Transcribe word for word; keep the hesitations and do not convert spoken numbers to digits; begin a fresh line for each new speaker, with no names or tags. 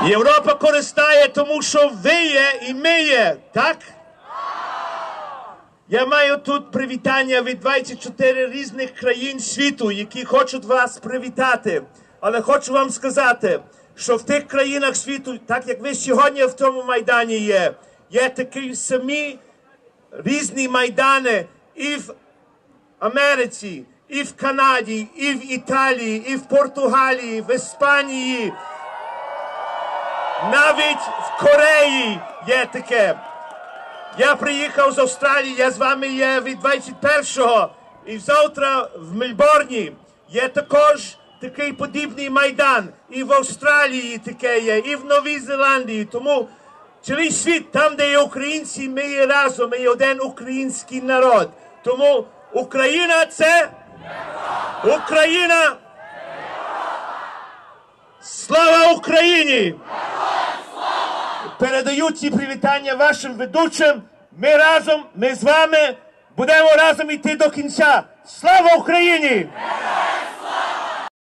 Європа користає, тому що ви є і ми є, так? Я маю тут привітання від двадцять чотири різних країн світу, які хочуть вас привітати. Але хочу вам сказати, що в тих країнах світу, так як ви сьогодні в тому Майдані є, є такі самі різні Майдани і в Америці, і в Канаді, і в Італії, і в Португалії, в Іспанії. Навіть в Кореї є таке. Я приїхав з Австралії, я з вами є від двадцять першого. І завтра в Мельбурні є також такий подібний Майдан. І в Австралії таке є, і в Новій Зеландії. Тому цілий світ, там, де є українці, ми є разом, ми є один український народ. Тому Україна – це Україна! Слава Україні! Передаю ці привітання вашим ведучим. Ми разом, ми з вами будемо разом йти до кінця. Слава Україні!